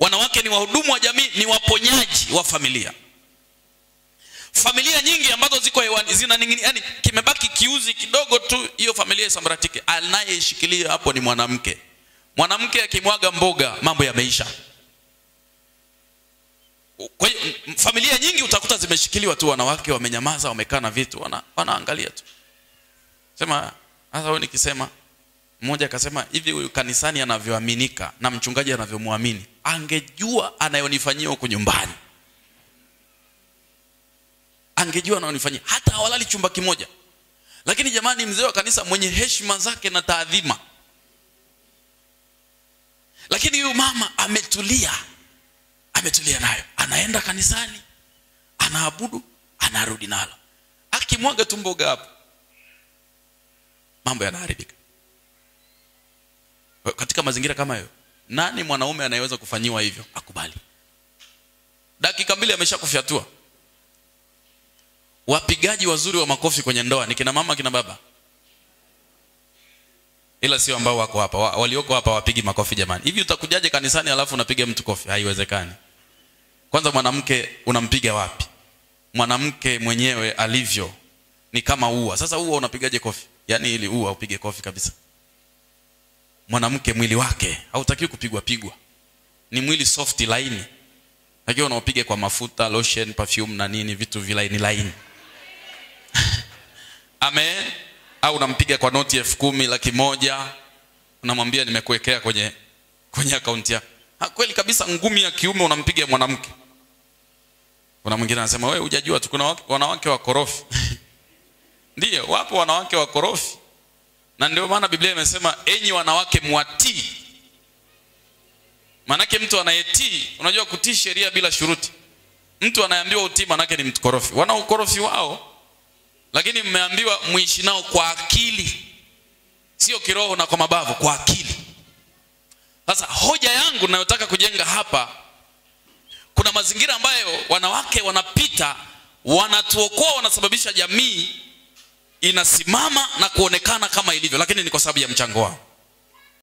Wanawake ni wahudumu wa jamii, ni waponyaji wa familia. Familia nyingi ambazo ziko hewani zinaning'inia, yani kimebaki kiuzi kidogo tu hiyo familia isambaratike. Anayeshikilia hapo ni mwanamke. Mwanamke akimwaga mboga mambo yameisha. Kwa hiyo familia nyingi utakuta zimeshikiliwa tu, wanawake wamenyamaza, wamekaa na vitu, wanaangalia tu. Sema hasa wewe nikisema, mmoja akasema hivi, huyu kanisani anavyoaminika na mchungaji anavyomwamini, angejua anayonifanyia huko nyumbani. Angejua anayonifanyia, hata hawalali chumba kimoja. Lakini jamani, mzee wa kanisa mwenye heshima zake na taadhima. Lakini huyu mama ametulia nayo. Anaenda kanisani, anaabudu, anarudi nalo. Akimwaga tu mboga hapo, mambo yanaharibika. Katika mazingira kama hayo, nani mwanaume anayeweza kufanyiwa hivyo akubali? Dakika 2 ameshakufyatua. Wapigaji wazuri wa makofi kwenye ndoa ni kina mama, kina baba. Ila sio ambao wako hapa. Walioko hapa wapigi makofi jamani. Hivi utakujaje kanisani alafu unapiga mtu kofi? Haiwezekani. Kwanza mwanamke unampiga wapi? Mwanamke mwenyewe alivyo ni kama ua. Sasa ua unapigaje kofi? Yaani ili ua upige kofi kabisa. Mwanamke mwili wake hautakiwi kupigwa. Ni mwili soft, laini. Lakini unaopige kwa mafuta, lotion, perfume na nini, vitu vilaini. Amen. Au unampiga kwa noti 10,000, 100,000, unamwambia nimekuwekea kwenye account yako. Kweli kabisa, ngumi ya kiume unampiga mwanamke. Kuna mwingine anasema wewe hujajua tu kuna wanawake wakorofi. Ndiyo, wapo wanawake wakorofi. Na ndio maana Biblia imesema enyi wanawake muatii. Manake mtu anayetii, unajua kutii sheria bila shuruti. Mtu anayeambiwa utii manake ni mtu korofi. Wana ukorofi wao, lakini mmeambiwa muishi nao kwa akili. Sio kiroho na kwa mabavu, kwa akili. Sasa hoja yangu ninayotaka kujenga hapa, kuna mazingira ambayo wanawake wanapita, wanatuokoa, wanasababisha jamii inasimama na kuonekana kama ilivyo, lakini ni kwa sababu ya mchango wao.